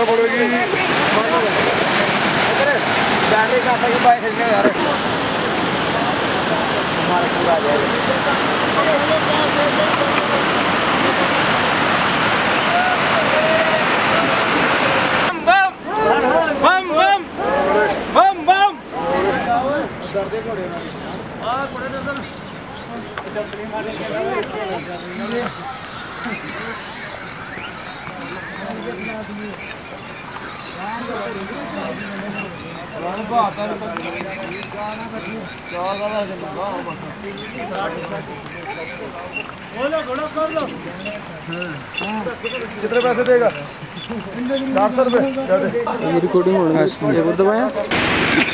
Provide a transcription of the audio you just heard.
बोलेगी जाने का सही बाइक है यार हमारा पूरा आ जाएगा बम बम बम बम दर्दे घोड़े आ घोड़े नजर चटनी मारे के कितने पैसे देगा 400 रुपये रिकॉर्डिंग होना है दबाया